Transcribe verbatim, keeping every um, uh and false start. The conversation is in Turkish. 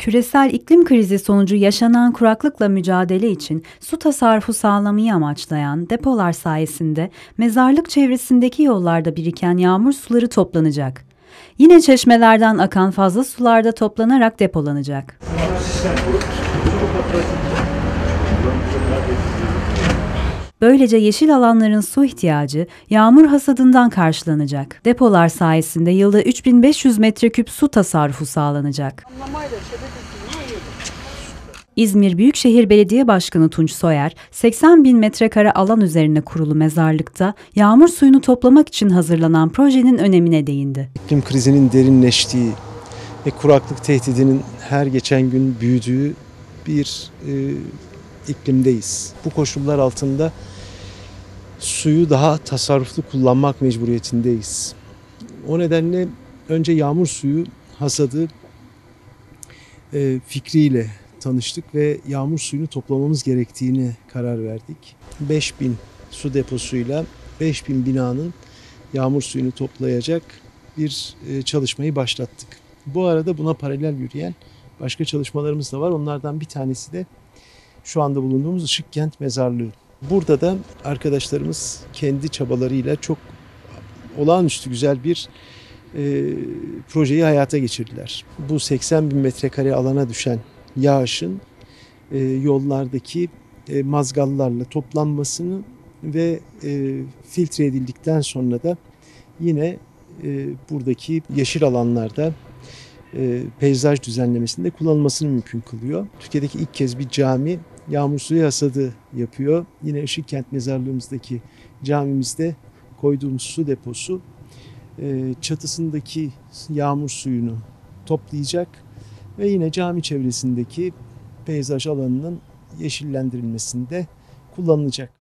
Küresel iklim krizi sonucu yaşanan kuraklıkla mücadele için su tasarrufu sağlamayı amaçlayan depolar sayesinde mezarlık çevresindeki yollarda biriken yağmur suları toplanacak. Yine çeşmelerden akan fazla sular da toplanarak depolanacak. Böylece yeşil alanların su ihtiyacı yağmur hasadından karşılanacak. Depolar sayesinde yılda üç bin beş yüz metreküp su tasarrufu sağlanacak. İzmir Büyükşehir Belediye Başkanı Tunç Soyer, seksen bin metrekare alan üzerine kurulu mezarlıkta yağmur suyunu toplamak için hazırlanan projenin önemine değindi. İklim krizinin derinleştiği ve kuraklık tehdidinin her geçen gün büyüdüğü bir e, iklimdeyiz. Bu koşullar altında suyu daha tasarruflu kullanmak mecburiyetindeyiz. O nedenle önce yağmur suyu hasadı e, fikriyle tanıştık ve yağmur suyunu toplamamız gerektiğine karar verdik. beş bin su deposuyla beş bin binanın yağmur suyunu toplayacak bir çalışmayı başlattık. Bu arada buna paralel yürüyen başka çalışmalarımız da var. Onlardan bir tanesi de şu anda bulunduğumuz Işıkkent Mezarlığı. Burada da arkadaşlarımız kendi çabalarıyla çok olağanüstü güzel bir e, projeyi hayata geçirdiler. Bu seksen bin metrekare alana düşen yağışın e, yollardaki e, mazgallarla toplanmasını ve e, filtre edildikten sonra da yine e, buradaki yeşil alanlarda e, peyzaj düzenlemesinde kullanılmasını mümkün kılıyor. Türkiye'deki ilk kez bir cami yağmur suyu hasadı yapıyor. Yine Işıkkent Mezarlığımızdaki camimizde koyduğumuz su deposu e, çatısındaki yağmur suyunu toplayacak ve yine cami çevresindeki peyzaj alanının yeşillendirilmesinde kullanılacak.